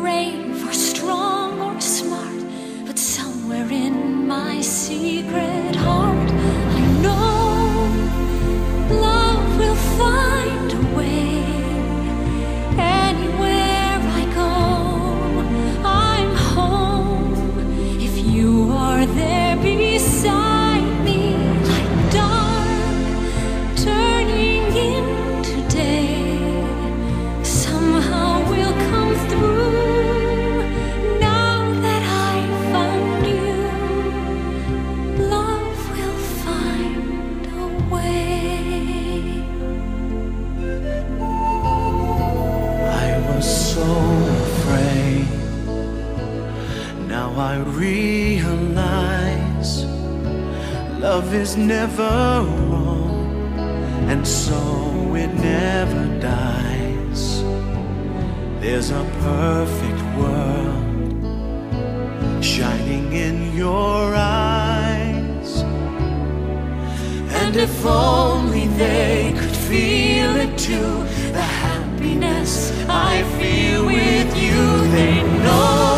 brave or strong or smart, but somewhere in my secret heart I know love will find a way. Anywhere I go, I'm home if you are there beside me, like dark turning into day. Somehow we'll come through. Now that I found you, love will find a way. I was so afraid. Now I realize love is never wrong, and so it never dies. There's a perfect world shining in your eyes, and if only they could feel it too, the happiness I feel with you, they know